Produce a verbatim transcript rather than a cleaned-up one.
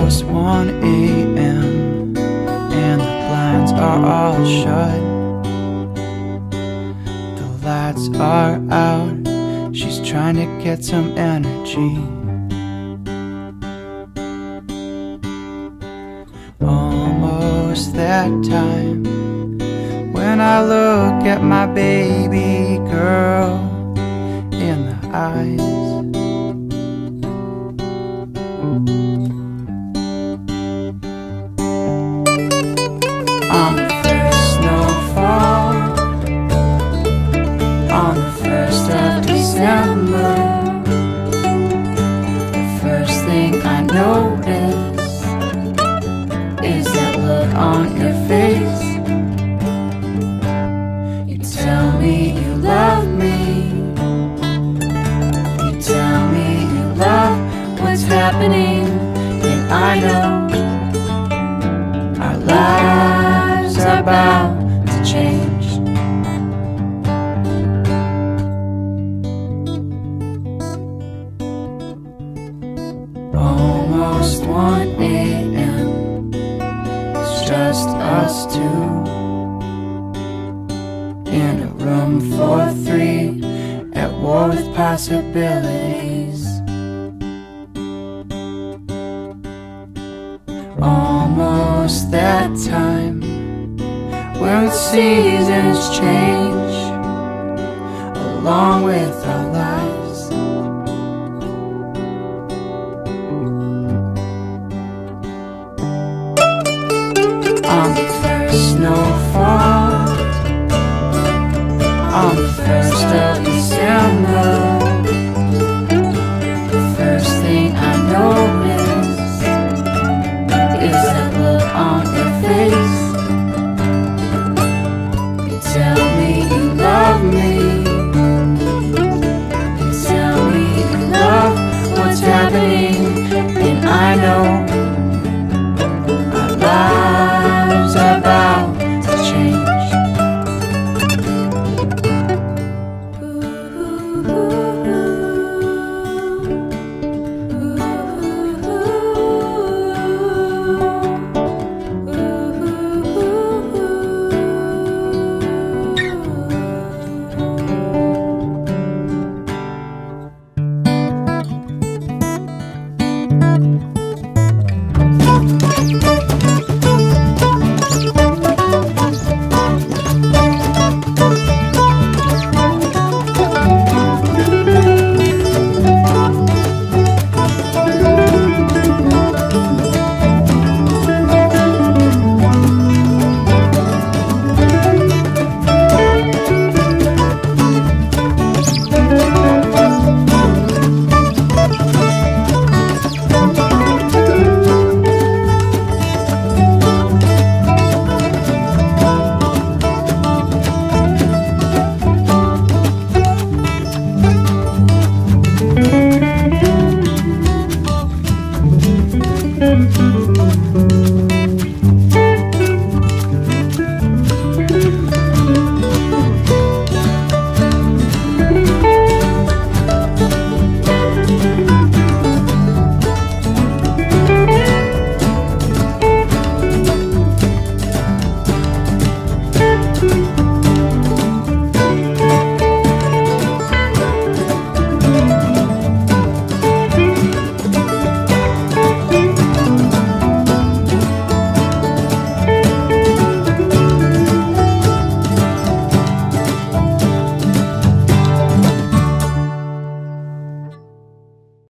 almost one A M and the blinds are all shut. The lights are out. She's trying to get some energy. Almost that time when I look at my baby girl in the eyes. On the first snowfall, on the first of December, the first thing I notice is that look on your face. You tell me you love me, you tell me you love what's happening, and I know our lives are about to change. Almost one A M, it's just us two in a room for three, at war with possibilities. Almost that time when the seasons change along with our lives. On the first snowfall, on the first of December, the first thing I notice is that look on your face. You tell me you love me, you tell me you love what's happening, and I know our lives are about to change. Ooh, ooh, ooh.